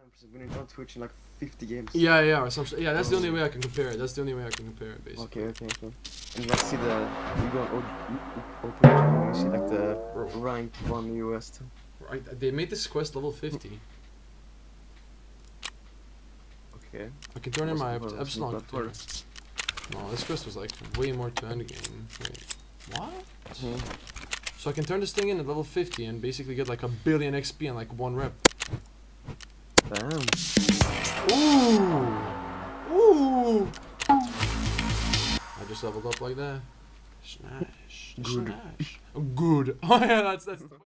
When you're on Twitch in like 50 games. Yeah, or some yeah. That's the only way I can compare it. That's the only way I can compare it, basically. Okay. And let's see you go on open and you see like the rank 1 US too. Right, they made this quest level 50. Okay. I can turn in my epsilon. No, this quest was like way more to end game. Wait, what? So I can turn this thing in at level 50 and basically get like 1 billion XP in like 1 rep. Damn. Ooh! I just leveled up like that. Snash. Good. Snash. Good. Oh yeah, that's